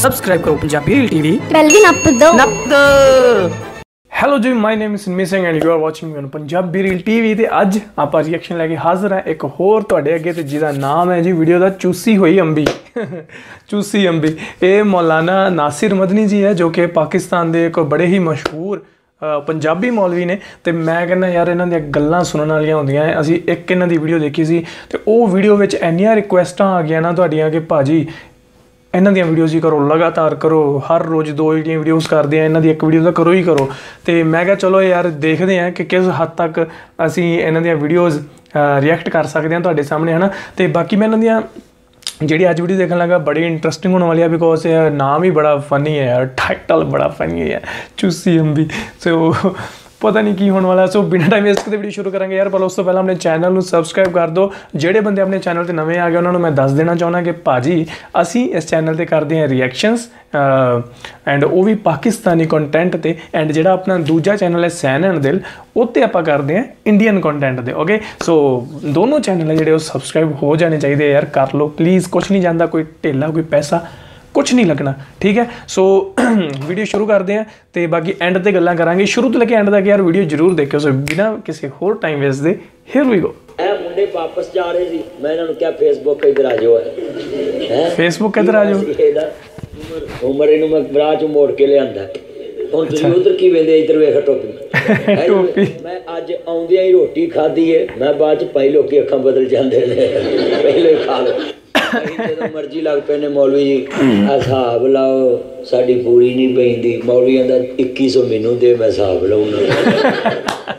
Subscribe करो Punjabi reel TV, bell भी नप दो। हेलो जी, my name is Sanmeet Singh and you are watching on Punjabi reel TV. ते अज आप रिएक्शन लैके हाजिर हैं एक होर तुहाडे अगे, ते जिहदा नाम है जी वीडियो का चूसी हुई अंबी। चूसी अंबी ये मौलाना नासिर मदनी जी है, जो कि पाकिस्तान के एक बड़े ही मशहूर पंजाबी मौलवी ने। तो मैं कहना यार इन्हां दी गल्लां सुनने वालियां होंदियां हैं। असीं एक इन्हां दी वीडियो देखी सी, ते वो वीडियो विच इन्नियां रिक्वेस्टां आ गईयां ना तुहाडीआं कि भाजी इन्हां दी वीडियोज़ ही करो, लगातार करो, हर रोज़ 2 वीडियोज़ करते हैं, इन्हां दी एक वीडियो तो करो ही करो। तो मैं क्या चलो यार देखते हैं कि किस हद तक असीं इन्हां दी वीडियोज़ रिएक्ट कर सकते हैं तुहाडे सामने, है ना। तो बाकी मैं इन्हां दी जी अज वीडियो देखने लगा बड़ी इंटरेस्टिंग होने वाली है, बिकॉज नाम ही बड़ा फनी है यार, टाइटल बड़ा फनी है, चूसी अंबी। तो पता नहीं की होने वाला। सो बिना टाइम वेस्ट करते वीडियो शुरू करेंगे यार। पर उस तो पहले अपने चैनल को सबसक्राइब कर दो। जेडे बंदे अपने चैनल पर नवे आ गए उन्होंने मैं दस देना चाहना कि भाजी असी इस चैनल पर करते हैं रिएक्शनस एंड वो भी पाकिस्तानी कंटेंट ते, एंड जो अपना दूजा चैनल है सैन एंड दिल उत्ते आप करते हैं इंडियन कंटेंट दे। ओके, सो दोनों चैनल है जो सब्सक्राइब हो जाने चाहिए यार, कर लो प्लीज़। कुछ नहीं जाता, कोई ढेला कोई पैसा कुछ नहीं लगना, ठीक है। सो वीडियो शुरू करते हैं, तो बाकी एंड ते गल्लां करांगे शुरू तो लेके एंड तक यार। वीडियो जरूर देखियो। सो बिना किसी होर टाइम वेस्ट दे हियर वी गो। मुंडे वापस जा रहे सी, मैं इन्हां नूं क्या फेसबुक इधर आ जाओ है, फेसबुक इधर आ जाओ। उमर इनू मैं बराह चों मोड़ के लिआंदा। हुण तुसीं उधर की वेंदे, इधर वेख टोपी टोपी। मैं अज आउंदियां ही रोटी खाधी है, मैं बाद च पाई लोकी अखां बदल जांदे ने, पहले खा लो जो मर्जी लग पे ने। मौलवी जी हिसाब लाओ, साड़ी पूरी नहीं पैंदी। मौलवियां दा 2100 मैनू दे, मैं हिसाब लाऊंगा।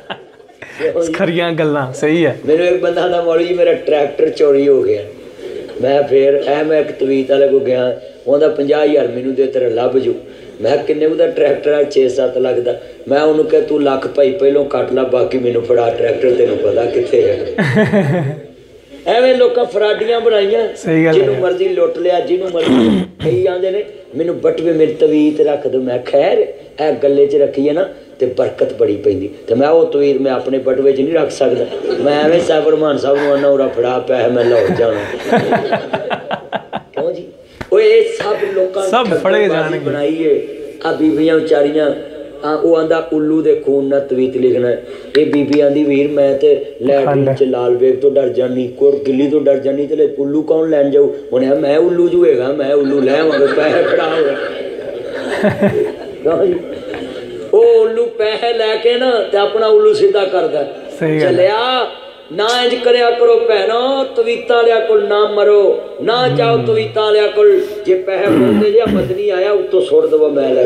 खरियां गल्लां सही है। मैनू एक बंदा आंदा मौलवी जी मेरा ट्रैक्टर चोरी हो गया। मैं फिर मैं एक तवीत वाले को गया, उन्होंने 50,000 मैनू दे, तेरा लभ जू। मैं किन्ने का ट्रैक्टर है? 6-7 लाख का। मैं उन्होंने कहा तू लख भाई पहलों कट ला, बाकी मैनू फड़ा ट्रैक्टर, तेनों पता कित्थे है। एवें लोकां फराडियां बनाइयां, जिन्हों मर्जी लुट लिया, जिन्हों मर्जी। कई आंदे ने मैनू बटवे मेरी तवीत रख दो। मैं खैर ए गले च रखी है ना तो बरकत बड़ी पैंदी, तो मैं वो तवीत मैं अपने बटवे च नहीं रख सकता। मैं एवें साहब रमान साहब नूं आना उरा फड़ा पैसे मैं लाहौर जाना। क्यों जी? वो ये सब लोकां सब फड़े जाणगे बनाई है। आ बीबियां बेचारियां वो आंदा उल्लू दे खून ना तवीत लिखना है। ये बीबी आंदी वीर मैं तो लैटरीन च लाल बेग तो डर जानी, कोट गिल्ली तो डर जानी, ते उल्लू कौन लैन जाऊ? उन्हें मैं उल्लू जू है, मैं उल्लू लैवांगा, पैसे फड़ा हो उल्लू पैसे लैके ना ते अपना उल्लू सीधा करदा चलिया। ना इंज करया करो भैनो, तवीतां लिया कोल ना मरो, ना जाओ तवीतां लिया कोल। जे पैसे बोलते जे मदनी आया उत्तों सुट दवो, मैं ले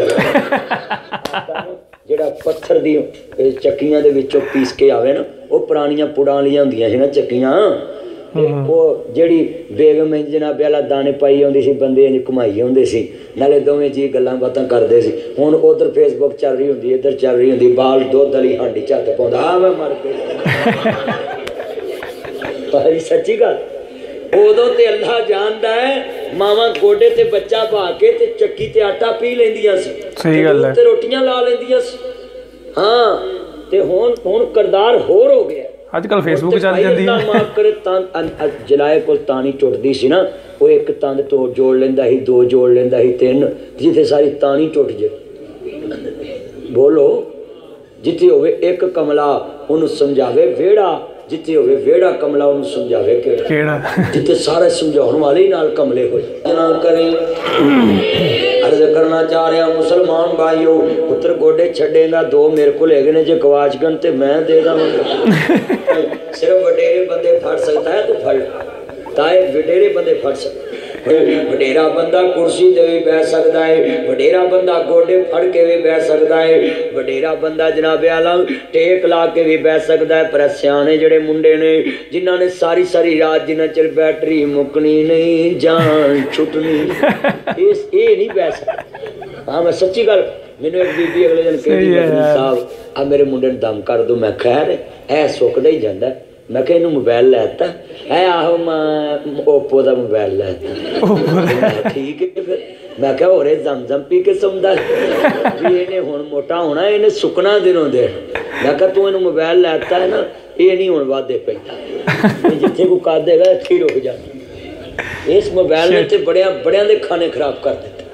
जेड़ा पत्थर दी चक्कियां दे विचों पीस के आवे ना, वो पुरानियां पुड़ां वालियां हुंदियां सी ना चक्कियां, वो जेड़ी बेगम जनाबे वाला दाने पाई आउंदी सी, बंदे इंज घुमाई आउंदे सी, नाले दोवें जी गल्लां बातां करदे सी। हुण उधर फेसबुक चल रही हुंदी, इधर चल रही हुंदी, बाल दुध वाली हांडी झट पाउंदा, आ मैं मर गया। भाई सच्ची गल, उदों ते अल्लाह जानदा है, मावां गोडे ते बच्चा पा के ते चक्की ते आटा पी लैंदियां सी, सही गल है, ते रोटियां ला लैंदियां सी। हाँ, ते हुण करदार होर हो गया। आजकल फेसबुक चल जांदी है। माफ करे तां जलाए कोल तानी टुटदी सी ना, वो एक तंद तो जोड़ लैंदा ही, 2 जोड़ लैंदा ही, 3, जिथे सारी तानी टुट जे। बोलो, जिथे होवे एक कमला उन्हें समझावे वेड़ा, जिथे होवे वेड़ा कमला उन्हें समझावे केड़ा। जिथे सारे समझाने वाले ही नाल कमले होए। ना करें अर्ज करना चाह रहा मुसलमान भाइयों, पुत्र गोडे छड़ेगा 2 मेरे को लेगे ने, जो गवाच गन ते मैं दे दूंगा। सिर्फ वडेरे बंदे फड़ सकता है, तो फड़ ताए वडेरे बंदे फड़ सकते। वडेरा बंदा कुर्सी ते भी बैठ सकता है, वडेरा बंदा गोडे फड़ के भी बैठ सकता है, वडेरा बंदा जनाबे आला टेक ला के भी बैठ सकता है। पर सियाने जड़े मुंडे ने, जिन्हों ने सारी सारी रात जिन्ना चिर बैटरी मुकनी नहीं, जान छुटनी, ये नहीं बैठ सकता। हाँ मैं सच्ची गल, मैंने एक बीबी अगले दिन कहती साहब आ मेरे मुंडे ने दम कर दो। मैं खैर ऐ सुकदा ही जांदा। मैं कहा इनू मोबाइल लैता है? आहो मैं ओप्पो का मोबाइल लैता। ठीक है फिर मैं क्या हो रहे जम पी के सौंदा भी इन्हें हुण मोटा होना, इन्हें सुकना दिनों दिन। मैं क्या तू इन्हें मोबाइल लैता है ना, ये नहीं हुण वादे पैंदा, जिथे कोई कर देगा इत्थे रुक जाना। इस मोबाइल ने तो बड़िया दे खाने खराब कर दिते।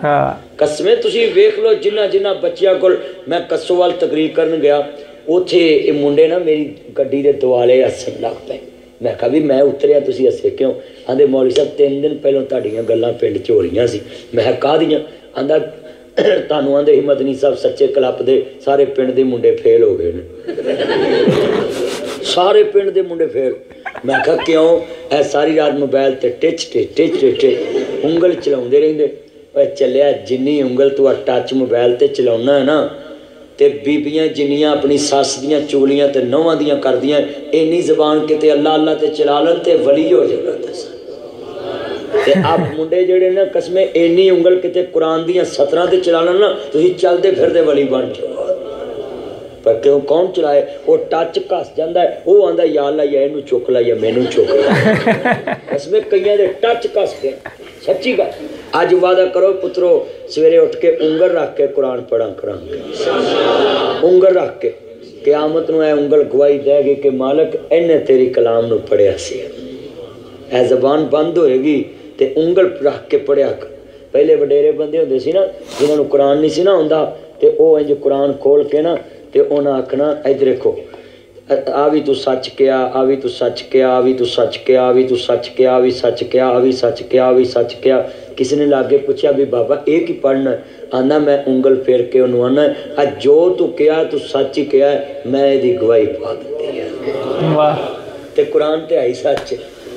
हाँ ਕਸਮੇ ਤੁਸੀਂ ਵੇਖ ਲਓ ਜਿਨ੍ਹਾਂ ਬੱਚਿਆਂ ਕੋਲ ਮੈਂ ਕੱਸੋਵਾਲ ਤਕਰੀਰ ਕਰਨ ਗਿਆ ਉੱਥੇ ਇਹ ਮੁੰਡੇ ਨਾ ਮੇਰੀ ਗੱਡੀ ਦੇ ਦੁਆਲੇ ਹੱਸਣ ਲੱਗ ਪਏ ਮੈਂ ਕਿਹਾ ਵੀ ਮੈਂ ਉਤਰਿਆ ਤੁਸੀਂ ਹੱਸੇ ਕਿਉਂ ਆਂਦੇ ਮੌਲਵੀ ਸਾਹਿਬ 3 ਦਿਨ ਪਹਿਲਾਂ ਤੁਹਾਡੀਆਂ ਗੱਲਾਂ ਪਿੰਡ 'ਚ ਹੋ ਰਹੀਆਂ ਸੀ ਮੈਂ ਕਿਹਾ ਕਾਹਦੀਆਂ ਆਂਦਾ ਤੁਹਾਨੂੰ ਆਂਦੇ ਹਿੰਮਤ ਨਹੀਂ ਸਾਹਿਬ ਸੱਚੇ ਕਲੱਬ ਦੇ ਸਾਰੇ ਪਿੰਡ ਦੇ ਮੁੰਡੇ ਫੇਲ ਹੋ ਗਏ ਨੇ ਸਾਰੇ ਪਿੰਡ ਦੇ ਮੁੰਡੇ ਫੇਲ ਮੈਂ ਕਿਹਾ ਕਿਉਂ ਇਹ ਸਾਰੀ ਰਾਤ ਮੋਬਾਈਲ ਤੇ ਟਿਚ ਉਂਗਲ ਚਲਾਉਂਦੇ ਰਹਿੰਦੇ ਓਏ ਚੱਲਿਆ ਜਿੰਨੀ ਉਂਗਲ ਤੂੰ ਟੱਚ ਮੋਬਾਈਲ ਤੇ ਚਲਾਉਣਾ ਹੈ ਨਾ ਤੇ ਬੀਬੀਆਂ ਜਿੰਨੀਆਂ ਆਪਣੀ ਸੱਸ ਦੀਆਂ ਚੁਗਲੀਆਂ ਤੇ ਨੌਵਾਂ ਦੀਆਂ ਕਰਦੀਆਂ ਇੰਨੀ ਜ਼ਬਾਨ ਕਿਤੇ ਅੱਲਾ ਅੱਲਾ ਤੇ ਚਲਾ ਲੈਣ ਤੇ ਵਲੀ ਹੋ ਜਾਣਾ ਤੇ ਆਪ ਮੁੰਡੇ ਜਿਹੜੇ ਨਾ ਕਸਮੇ ਇੰਨੀ ਉਂਗਲ ਕਿਤੇ ਕੁਰਾਨ ਦੀਆਂ 17 ਤੇ ਚਲਾ ਲੈਣ ਨਾ ਤੁਸੀਂ ਚੱਲਦੇ ਫਿਰਦੇ ਵਲੀ ਬਣ ਜਾਓ ਪਰ ਕਿਉਂ ਕੌਣ ਚਲਾਏ ਉਹ ਟੱਚ ਘਸ ਜਾਂਦਾ ਉਹ ਆਂਦਾ ਯਾ ਅੱਲਾ ਯਾ ਇਹਨੂੰ ਚੁੱਕ ਲਾ ਜਾਂ ਮੈਨੂੰ ਚੁੱਕ ਲਾ ਕਸਮੇ ਕਈਆਂ ਦੇ ਟੱਚ ਘਸ ਗਏ ਸੱਚੀ ਗੱਲ ਅੱਜ ਵਾਦਾ ਕਰੋ ਪੁੱਤਰੋ ਸਵੇਰੇ ਉੱਠ ਕੇ ਉਂਗਲ ਰੱਖ ਕੇ ਕੁਰਾਨ ਪੜ੍ਹਾਂ ਕਰਾਂਗੇ ਉਂਗਲ ਰੱਖ ਕੇ ਕਿਆਮਤ ਨੂੰ ਇਹ ਉਂਗਲ ਗਵਾਹੀ ਦੇਗੀ ਕਿ ਮਾਲਕ ਇਹਨੇ ਤੇਰੀ ਕਲਾਮ ਨੂੰ ਪੜ੍ਹਿਆ ਸੀ ਇਹ ਜ਼ਬਾਨ ਬੰਦ ਹੋਏਗੀ ਤੇ ਉਂਗਲ ਰੱਖ ਕੇ ਪੜ੍ਹਿਆ ਕਰ ਪਹਿਲੇ ਵਡੇਰੇ ਬੰਦੇ ਹੁੰਦੇ ਸੀ ਨਾ ਜਿਨ੍ਹਾਂ ਨੂੰ ਕੁਰਾਨ ਨਹੀਂ ਸੀ ਨਾ ਆਉਂਦਾ ਤੇ ਉਹ ਇੰਝ ਕੁਰਾਨ ਖੋਲ ਕੇ ਨਾ ਤੇ ਉਹਨਾਂ ਆਖਣਾ ਇੱਧਰ ਦੇਖੋ ਆ ਵੀ ਤੂੰ ਸੱਚ ਕਿਹਾ ਆ ਵੀ ਤੂੰ ਸੱਚ ਕਿਹਾ ਆ ਵੀ ਤੂੰ ਸੱਚ ਕਿਹਾ ਆ ਵੀ ਤੂੰ ਸੱਚ ਕਿਹਾ ਆ ਵੀ ਸੱਚ ਕਿਹਾ ਆ ਵੀ ਸੱਚ ਕਿਹਾ ਆ ਵੀ ਸੱਚ ਕਿਹਾ ਕਿਸੇ ਨੇ ਲਾਗੇ ਪੁੱਛਿਆ ਵੀ ਬਾਬਾ ਇਹ ਕੀ ਪੜ੍ਹਨਾ ਆਂਦਾ ਮੈਂ ਉਂਗਲ ਫੇਰ ਕੇ ਉਹਨੂੰ ਆਨਾ ਆ ਜੋ ਤੂੰ ਕਿਹਾ ਤੂੰ ਸੱਚ ਹੀ ਕਿਹਾ ਮੈਂ ਇਹਦੀ ਗਵਾਹੀ ਪਾ ਦਿੱਤੀ ਹੈ ਵਾਹ ਤੇ ਕੁਰਾਨ ਤੇ ਆਈ ਸੱਚ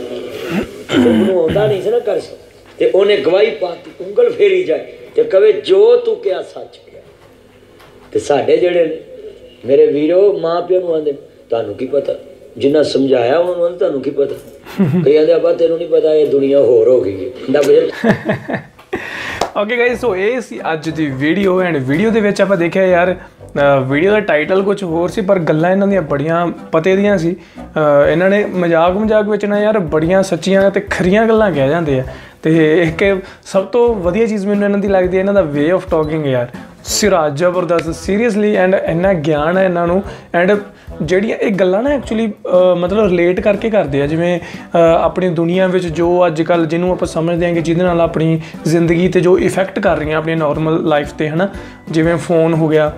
ਉਹਨੂੰ ਆਉਂਦਾ ਨਹੀਂ ਸੀ ਨਾ ਕਰ ਤੇ ਉਹਨੇ ਗਵਾਹੀ ਪਾਤੀ ਉਂਗਲ ਫੇਰੀ ਜਾਏ ਤੇ ਕਵੇ ਜੋ ਤੂੰ ਕਿਹਾ ਸੱਚ ਕਿਹਾ ਤੇ ਸਾਡੇ ਜਿਹੜੇ ਮੇਰੇ ਵੀਰੋ ਮਾਂ ਪਿਓ ਨੂੰ ਆਂਦੇ ਤੁਹਾਨੂੰ ਕੀ ਪਤਾ ਜਿੰਨਾ ਸਮਝਾਇਆ ਉਹਨਾਂ ਨੂੰ ਤੁਹਾਨੂੰ ਕੀ ਪਤਾ ਕਈ ਆਂਦੇ ਅੱਬਾ ਤੈਨੂੰ ਨਹੀਂ ਪਤਾ ਇਹ ਦੁਨੀਆ ਹੋਰ ਹੋ ਗਈ ਹੈ ਓਕੇ ਗਾਇਸ ਸੋ ਇਹ ਸੀ ਅੱਜ ਦੀ ਵੀਡੀਓ ਐਂਡ ਵੀਡੀਓ ਦੇ ਵਿੱਚ ਆਪਾਂ ਦੇਖਿਆ ਯਾਰ ਵੀਡੀਓ ਦਾ ਟਾਈਟਲ ਕੁਝ ਹੋਰ ਸੀ ਪਰ ਗੱਲਾਂ ਇਹਨਾਂ ਦੀਆਂ ਬੜੀਆਂ ਪਤੇ ਦੀਆਂ ਸੀ ਇਹਨਾਂ ਨੇ ਮਜ਼ਾਕ ਵਿੱਚ ਨਾ ਯਾਰ ਬੜੀਆਂ ਸੱਚੀਆਂ ਤੇ ਖਰੀਆਂ ਗੱਲਾਂ ਕਹਿ ਜਾਂਦੇ ਆ ਤੇ ਇੱਕ ਸਭ ਤੋਂ ਵਧੀਆ ਚੀਜ਼ ਮੈਨੂੰ ਇਹਨਾਂ ਦੀ ਲੱਗਦੀ ਹੈ ਇਹਨਾਂ ਦਾ ਵੇ ਆਫ ਟਾਕਿੰਗ ਯਾਰ ਸਿਰਾ ਜ਼ਬਰਦਸਤ ਸੀਰੀਅਸਲੀ ਐਂਡ ਇੰਨਾ ਗਿਆਨ ਹੈ ਇਹਨਾਂ ਨੂੰ ਐਂਡ ਜਿਹੜੀਆਂ ਇਹ ਗੱਲਾਂ ਨਾ ਐਕਚੁਅਲੀ ਮਤਲਬ ਰਿਲੇਟ ਕਰਕੇ ਕਰਦੇ ਆ ਜਿਵੇਂ ਆਪਣੀ ਦੁਨੀਆ ਵਿੱਚ ਜੋ ਅੱਜ ਕੱਲ੍ਹ ਜਿਹਨੂੰ ਆਪਾਂ ਸਮਝਦੇ ਹਾਂ ਕਿ ਜਿਹਦੇ ਨਾਲ ਆਪਣੀ ਜ਼ਿੰਦਗੀ 'ਤੇ ਜੋ ਇਫੈਕਟ ਕਰ ਰਹੀਆਂ ਆਪਣੀ ਨਾਰਮਲ ਲਾਈਫ 'ਤੇ ਹੈ ਨਾ ਜਿਵੇਂ ਫੋਨ ਹੋ ਗਿਆ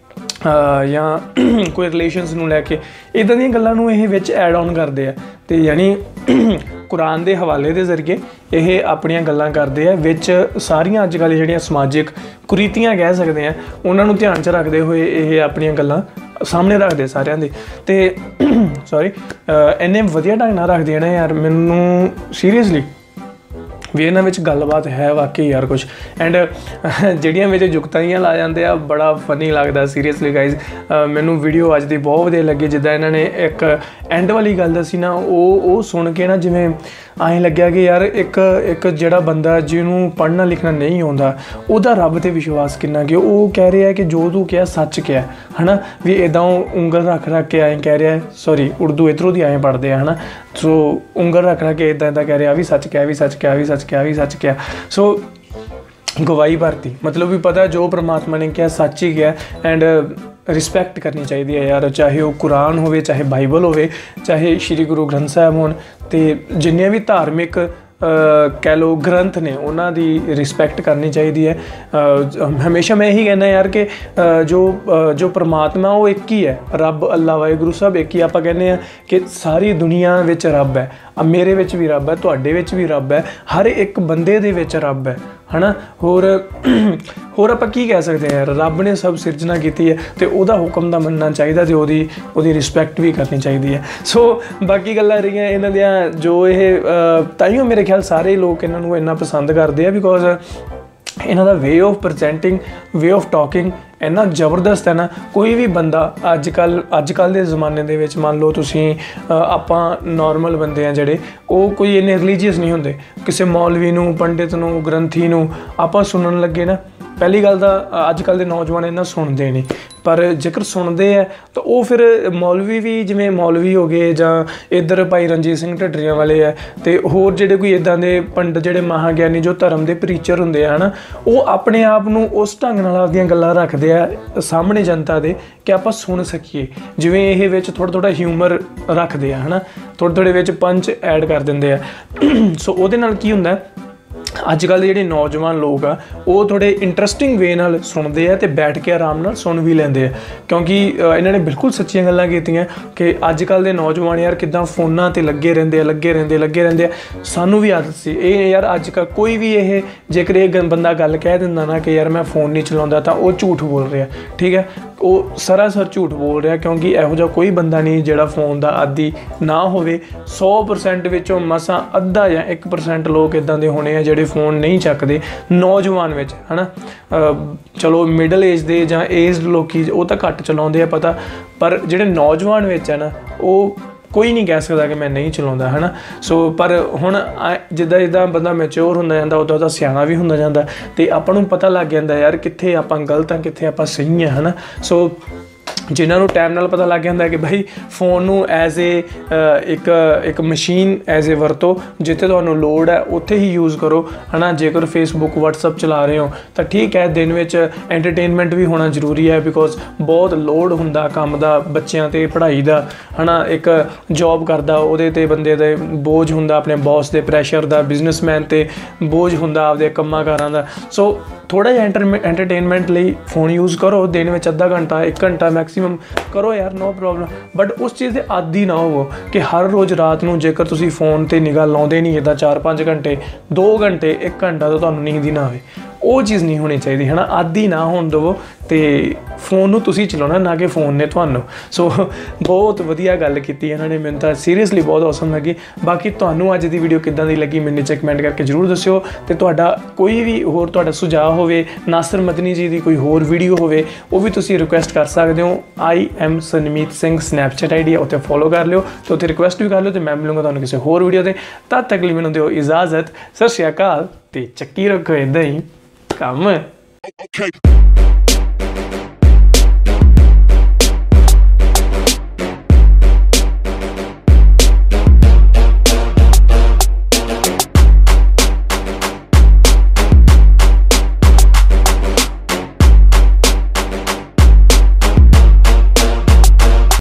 ਜਾਂ ਕੋਈ ਰਿਲੇਸ਼ਨਸ ਨੂੰ ਲੈ ਕੇ ਇੱਦਾਂ ਦੀਆਂ ਗੱਲਾਂ ਨੂੰ ਇਹ ਵਿੱਚ ਐਡ ਔਨ ਕਰਦੇ ਆ ਅਤੇ ਯਾਨੀ ਕੁਰਾਨ ਦੇ ਹਵਾਲੇ ਦੇ ਜ਼ਰੀਏ ਇਹ ਆਪਣੀਆਂ ਗੱਲਾਂ ਕਰਦੇ ਆ ਵਿੱਚ ਸਾਰੀਆਂ ਅੱਜ ਕੱਲ੍ਹ ਜਿਹੜੀਆਂ ਸਮਾਜਿਕ ਕੁਰੀਤੀਆਂ ਕਹਿ ਸਕਦੇ ਆ ਉਹਨਾਂ ਨੂੰ ਧਿਆਨ 'ਚ ਰੱਖਦੇ ਹੋਏ ਇਹ ਆਪਣੀਆਂ ਗੱਲਾਂ ਸਾਹਮਣੇ ਰੱਖਦੇ ਸਾਰਿਆਂ ਦੇ ਅਤੇ ਸੋਰੀ ਇੰਨੇ ਵਧੀਆ ਢੰਗ ਨਾਲ ਰੱਖਦੇ ਆ ਨਾ ਯਾਰ ਮੈਨੂੰ ਸੀਰੀਅਸਲੀ ਵੀ ਇਹਨਾਂ ਵਿੱਚ ਗੱਲਬਾਤ ਹੈ ਵਾਕਈ ਯਾਰ ਕੁਛ ਐਂਡ ਜਿਹੜੀਆਂ ਵਿੱਚ ਜੁਗਤਾਈਆਂ ਲਾ ਜਾਂਦੇ ਆ ਬੜਾ ਫਨੀ ਲੱਗਦਾ ਸੀਰੀਅਸਲੀ ਗਾਈਜ਼ ਮੈਨੂੰ ਵੀਡੀਓ ਅੱਜ ਦੀ ਬਹੁਤ ਵਧੀਆ ਲੱਗੀ ਜਿੱਦਾਂ ਇਹਨਾਂ ਨੇ ਇੱਕ ਐਂਡ ਵਾਲੀ ਗੱਲ ਦੱਸੀ ਨਾ ਉਹ ਸੁਣ ਕੇ ਨਾ ਜਿਵੇਂ ਐਂ ਲੱਗਿਆ ਕਿ ਯਾਰ ਇੱਕ ਜਿਹੜਾ ਬੰਦਾ ਜਿਹਨੂੰ ਪੜ੍ਹਨਾ ਲਿਖਣਾ ਨਹੀਂ ਆਉਂਦਾ ਉਹਦਾ ਰੱਬ 'ਤੇ ਵਿਸ਼ਵਾਸ ਕਿੰਨਾ ਕਿ ਉਹ ਕਹਿ ਰਿਹਾ ਕਿ ਜੋ ਤੂੰ ਕਿਹਾ ਸੱਚ ਕਿਹਾ ਹੈ ਨਾ ਵੀ ਇੱਦਾਂ ਉਂਗਲ ਰੱਖ ਕੇ ਐਂ ਕਹਿ ਰਿਹਾ ਸੋਰੀ ਉਰਦੂ ਇੱਧਰੋਂ ਦੀ ਐਂ ਪੜ੍ਹਦੇ ਆ ਹੈ ਨਾ ਸੋ ਉਂਗਲ ਰੱਖ ਕੇ ਇੱਦਾਂ ਕਹਿ ਰਿਹਾ ਵੀ ਸੱਚ ਕਿਹਾ ਵੀ ਸੱਚ ਕਿਹਾ ਵੀ ਸੱਚ ਕਿਹਾ ਵੀ ਸੱਚ ਕਿਹਾ ਸੋ ਗਵਾਹੀ ਭਰਤੀ ਮਤਲਬ ਵੀ ਪਤਾ ਜੋ ਪ੍ਰਮਾਤਮਾ ਨੇ ਕਿਹਾ ਸੱਚ ਹੀ ਕਿਹਾ ਐਂਡ ਰਿਸਪੈਕਟ ਕਰਨੀ ਚਾਹੀਦੀ ਹੈ ਯਾਰ ਚਾਹੇ ਉਹ ਕੁਰਾਨ ਹੋਵੇ ਚਾਹੇ ਬਾਈਬਲ ਹੋਵੇ ਚਾਹੇ ਸ਼੍ਰੀ ਗੁਰੂ ਗ੍ਰੰਥ ਸਾਹਿਬ ਹੋਣ ਅਤੇ ਜਿੰਨੇ ਵੀ ਧਾਰਮਿਕ ਕਹਿ ਲਓ ਗ੍ਰੰਥ ਨੇ ਉਹਨਾਂ ਦੀ ਰਿਸਪੈਕਟ ਕਰਨੀ ਚਾਹੀਦੀ ਹੈ ਹਮੇਸ਼ਾ ਮੈਂ ਇਹੀ ਕਹਿੰਦਾ ਯਾਰ ਕਿ ਜੋ ਪ੍ਰਮਾਤਮਾ ਉਹ ਇੱਕ ਹੀ ਹੈ ਰੱਬ ਅੱਲਾ ਵਾਹਿਗੁਰੂ ਸਾਹਿਬ ਇੱਕ ਹੀ ਆਪਾਂ ਕਹਿੰਦੇ ਹਾਂ ਕਿ ਸਾਰੀ ਦੁਨੀਆ ਵਿੱਚ ਰੱਬ ਹੈ ਮੇਰੇ ਵਿੱਚ ਵੀ ਰੱਬ ਹੈ ਤੁਹਾਡੇ ਵਿੱਚ ਵੀ ਰੱਬ ਹੈ ਹਰ ਇੱਕ ਬੰਦੇ ਦੇ ਵਿੱਚ ਰੱਬ ਹੈ ਹੈ ਨਾ ਹੋਰ ਆਪਾਂ ਕੀ ਕਹਿ ਸਕਦੇ ਹਾਂ ਰੱਬ ਨੇ ਸਭ ਸਿਰਜਣਾ ਕੀਤੀ ਹੈ ਅਤੇ ਉਹਦਾ ਹੁਕਮ ਦਾ ਮੰਨਣਾ ਚਾਹੀਦਾ ਅਤੇ ਉਹਦੀ ਰਿਸਪੈਕਟ ਵੀ ਕਰਨੀ ਚਾਹੀਦੀ ਹੈ ਸੋ ਬਾਕੀ ਗੱਲਾਂ ਰਹੀਆਂ ਇਹਨਾਂ ਦੀਆਂ ਜੋ ਇਹ ਤਾਈਓ ਮੇਰੇ ਖਿਆਲ ਸਾਰੇ ਲੋਕ ਇਹਨਾਂ ਨੂੰ ਇੰਨਾ ਪਸੰਦ ਕਰਦੇ ਆ ਬਿਕੋਜ਼ ਇਹਨਾਂ ਦਾ way of presenting way of talking ਇੰਨਾ ਜ਼ਬਰਦਸਤ ਹੈ ਨਾ ਕੋਈ ਵੀ ਬੰਦਾ ਅੱਜ ਕੱਲ੍ਹ ਦੇ ਜ਼ਮਾਨੇ ਦੇ ਵਿੱਚ ਮੰਨ ਲਓ ਤੁਸੀਂ ਆਪਾਂ ਨੋਰਮਲ ਬੰਦੇ ਆ ਜਿਹੜੇ ਉਹ ਕੋਈ ਇੰਨੇ ਰਿਲੀਜੀਅਸ ਨਹੀਂ ਹੁੰਦੇ ਕਿਸੇ ਮੌਲਵੀ ਨੂੰ ਪੰਡਿਤ ਨੂੰ ਗ੍ਰੰਥੀ ਨੂੰ ਆਪਾਂ ਸੁਣਨ ਲੱਗੇ ਨਾ ਪਹਿਲੀ ਗੱਲ ਤਾਂ ਅੱਜ ਕੱਲ੍ਹ ਦੇ ਨੌਜਵਾਨ ਇਹਨਾਂ ਸੁਣਦੇ ਨਹੀਂ ਪਰ ਜੇਕਰ ਸੁਣਦੇ ਆ ਤਾਂ ਉਹ ਫਿਰ ਮੌਲਵੀ ਵੀ ਜਿਵੇਂ ਮੌਲਵੀ ਹੋ ਗਏ ਜਾਂ ਇੱਧਰ ਭਾਈ ਰਣਜੀਤ ਸਿੰਘ ਢੱਡਰੀਆਂ ਵਾਲੇ ਆ ਅਤੇ ਹੋਰ ਜਿਹੜੇ ਕੋਈ ਇੱਦਾਂ ਦੇ ਪੰਡਤ ਜਿਹੜੇ ਮਹਾਂਗਿਆਨੀ ਜੋ ਧਰਮ ਦੇ ਪ੍ਰੀਚਰ ਹੁੰਦੇ ਆ ਹੈ ਨਾ ਉਹ ਆਪਣੇ ਆਪ ਨੂੰ ਉਸ ਢੰਗ ਨਾਲ ਆਪਦੀਆਂ ਗੱਲਾਂ ਰੱਖਦੇ ਆ ਸਾਹਮਣੇ ਜਨਤਾ ਦੇ ਕਿ ਆਪਾਂ ਸੁਣ ਸਕੀਏ ਜਿਵੇਂ ਇਹ ਵਿੱਚ ਥੋੜ੍ਹਾ ਹਿਊਮਰ ਰੱਖਦੇ ਆ ਹੈ ਨਾ ਥੋੜ੍ਹੇ ਵਿੱਚ ਪੰਚ ਐਡ ਕਰ ਦਿੰਦੇ ਆ ਸੋ ਉਹਦੇ ਨਾਲ ਕੀ ਹੁੰਦਾ अजकल ਜਿਹੜੇ ਨੌਜਵਾਨ ਲੋਕ ਆ ਉਹ ਥੋੜੇ ਇੰਟਰਸਟਿੰਗ ਵੇ ਨਾਲ ਸੁਣਦੇ ਆ ਤੇ ਬੈਠ ਕੇ ਆਰਾਮ ਨਾਲ ਸੁਣ ਵੀ ਲੈਂਦੇ ਆ ਕਿਉਂਕਿ ਇਹਨਾਂ ਨੇ ਬਿਲਕੁਲ ਸੱਚੀਆਂ ਗੱਲਾਂ ਕੀਤੀਆਂ ਕਿ ਅੱਜ ਕੱਲ੍ਹ ਦੇ ਨੌਜਵਾਨ ਯਾਰ ਕਿੱਦਾਂ ਫੋਨਾਂ 'ਤੇ ਲੱਗੇ ਰਹਿੰਦੇ ਆ ਸਾਨੂੰ ਵੀ ਆਦਤ ਸੀ ਇਹ ਯਾਰ ਅੱਜ ਕੱਲ੍ਹ ਕੋਈ ਵੀ ਇਹ ਜੇਕਰ ਇਹ ਬੰਦਾ ਗੱਲ ਕਹਿ ਦਿੰਦਾ ਨਾ ਕਿ ਯਾਰ ਮੈਂ फ़ोन नहीं ਚਲਾਉਂਦਾ ਤਾਂ ਉਹ ਝੂਠ ਬੋਲ ਰਿਹਾ ਠੀਕ ਹੈ ਉਹ ਸਰਾਸਰ ਝੂਠ ਬੋਲ ਰਿਹਾ ਕਿਉਂਕਿ ਇਹੋ ਜਿਹਾ ਕੋਈ ਬੰਦਾ ਨਹੀਂ ਜਿਹੜਾ फ़ोन ਦਾ ਆਦੀ ਨਾ ਹੋਵੇ 100% ਵਿੱਚੋਂ ਮਸਾਂ ਅੱਧਾ ਜਾਂ 1% ਲੋਕ ਇੱਦਾਂ ਦੇ ਹੋਣੇ ਆ ਜਿਹੜੇ फ़ोन नहीं ਚੱਕਦੇ ਨੌਜਵਾਨ ਵਿੱਚ है ना ਚਲੋ ਮਿਡਲ ਏਜ ਦੇ ਜਾਂ ਏਜਡ ਲੋਕੀ ਉਹ ਤਾਂ ਘੱਟ ਚਲਾਉਂਦੇ ਆ ਪਤਾ ਪਰ ਜਿਹੜੇ ਨੌਜਵਾਨ ਵਿੱਚ ਹੈ ਨਾ ਉਹ ਕੋਈ ਨਹੀਂ ਕਹਿ ਸਕਦਾ ਕਿ ਮੈਂ ਨਹੀਂ ਚਲਾਉਂਦਾ ਹੈ ਨਾ ਸੋ ਪਰ ਹੁਣ ਜਿੱਦਾਂ ਬੰਦਾ ਮੈਚਿਓਰ ਹੁੰਦਾ ਜਾਂਦਾ ਉਦੋਂ ਸਿਆਣਾ ਵੀ ਹੁੰਦਾ ਜਾਂਦਾ ਅਤੇ ਆਪਾਂ ਨੂੰ ਪਤਾ ਲੱਗ ਜਾਂਦਾ ਯਾਰ ਕਿੱਥੇ ਆਪਾਂ ਗਲਤ ਹਾਂ ਕਿੱਥੇ ਆਪਾਂ ਸਹੀ ਹਾਂ ਹੈ ਨਾ ਸੋ ਜਿਨ੍ਹਾਂ ਨੂੰ ਟਾਈਮ ਨਾਲ ਪਤਾ ਲੱਗ ਜਾਂਦਾ ਕਿ ਭਾਈ फ़ोन ਨੂੰ ਐਜ਼ ਏ ਇੱਕ ਮਸ਼ੀਨ ਐਜ਼ ਏ ਵਰਤੋ ਜਿੱਥੇ ਤੁਹਾਨੂੰ ਲੋੜ ਹੈ ਉੱਥੇ ਹੀ ਯੂਜ਼ ਕਰੋ ਹੈ ਨਾ ਜੇਕਰ ਫੇਸਬੁੱਕ ਵਟਸਐਪ ਚਲਾ ਰਹੇ ਹੋ ਤਾਂ ਠੀਕ ਹੈ ਦਿਨ ਵਿੱਚ ਐਂਟਰਟੇਨਮੈਂਟ ਵੀ ਹੋਣਾ ਜ਼ਰੂਰੀ ਹੈ ਬਿਕੋਜ਼ ਬਹੁਤ ਲੋਡ ਹੁੰਦਾ ਕੰਮ ਦਾ ਬੱਚਿਆਂ 'ਤੇ ਪੜ੍ਹਾਈ ਦਾ ਹੈ ਨਾ ਇੱਕ ਜੋਬ ਕਰਦਾ ਉਹਦੇ 'ਤੇ ਬੰਦੇ ਦੇ ਬੋਝ ਹੁੰਦਾ ਆਪਣੇ ਬੌਸ ਦੇ ਪ੍ਰੈਸ਼ਰ ਦਾ ਬਿਜ਼ਨਸਮੈਨ 'ਤੇ ਬੋਝ ਹੁੰਦਾ ਆਪਦੇ ਕੰਮਾਂ ਕਾਰਾਂ ਦਾ ਸੋ ਥੋੜ੍ਹਾ ਜਿਹਾ ਐਂਟਰਟੇਨਮੈਂਟ ਲਈ फ़ोन ਯੂਜ਼ ਕਰੋ ਦਿਨ ਵਿੱਚ ਅੱਧਾ ਘੰਟਾ 1 ਘੰਟਾ ਮੈਕਸੀਮਮ ਕਰੋ ਯਾਰ ਨੋ ਪ੍ਰੋਬਲਮ ਬਟ ਉਸ ਚੀਜ਼ ਦੇ ਆਦੀ ਨਾ ਹੋਵੋ ਕਿ ਹਰ ਰੋਜ਼ ਰਾਤ ਨੂੰ ਜੇਕਰ ਤੁਸੀਂ फ़ोन 'ਤੇ ਨਿਗਾਹ ਲਾਉਂਦੇ ਨਹੀਂ ਇੱਦਾਂ 4-5 ਘੰਟੇ 2 ਘੰਟੇ 1 ਘੰਟਾ ਤਾਂ ਤੁਹਾਨੂੰ ਨੀਂਦ ਹੀ ਨਾ ਆਵੇ ਉਹ ਚੀਜ਼ ਨਹੀਂ ਹੋਣੀ ਚਾਹੀਦੀ ਹੈ ਨਾ ਆਦੀ ਨਾ ਹੋਣ ਦੇਵੋ ਅਤੇ फ़ोन ਨੂੰ ਤੁਸੀਂ ਚਲਾਉਣਾ ਨਾ ਕਿ फ़ोन ਨੇ ਤੁਹਾਨੂੰ ਸੋ ਬਹੁਤ ਵਧੀਆ ਗੱਲ ਕੀਤੀ ਇਹਨਾਂ ਨੇ ਮੈਨੂੰ ਤਾਂ ਸੀਰੀਅਸਲੀ ਬਹੁਤ ਔਸਮ ਲੱਗੀ ਬਾਕੀ ਤੁਹਾਨੂੰ ਅੱਜ ਦੀ ਵੀਡੀਓ ਕਿੱਦਾਂ ਦੀ ਲੱਗੀ ਮੈਨੂੰ ਨੀਚੇ ਕਮੈਂਟ ਕਰਕੇ ਜ਼ਰੂਰ ਦੱਸਿਓ ਅਤੇ ਤੁਹਾਡਾ ਕੋਈ ਵੀ ਹੋਰ ਤੁਹਾਡਾ ਸੁਝਾਅ ਹੋਵੇ ਨਾਸਰ ਮਦਨੀ ਜੀ ਦੀ ਕੋਈ ਹੋਰ ਵੀਡੀਓ ਹੋਵੇ ਉਹ ਵੀ ਤੁਸੀਂ ਰਿਕੁਐਸਟ ਕਰ ਸਕਦੇ ਹੋ IM Sanmeet Singh Snapchat ID ਹੈ ਉੱਥੇ ਫੋਲੋ ਕਰ ਲਿਓ ਅਤੇ ਉੱਥੇ ਰਿਕੁਐਸਟ ਵੀ ਕਰ ਲਿਓ ਅਤੇ ਮੈਂ ਮਿਲੂੰਗਾ ਤੁਹਾਨੂੰ ਕਿਸੇ ਹੋਰ ਵੀਡੀਓ 'ਤੇ ਤਦ ਤੱਕ ਲਈ ਮੈਨੂੰ ਦਿਓ ਇਜਾਜ਼ਤ ਸਤਿ ਸ਼੍ਰੀ ਅਕਾਲ ਅਤੇ ਚੱਕੀ ਰੱਖੋ ਇੱਦਾਂ ਹੀ ਕੰਮ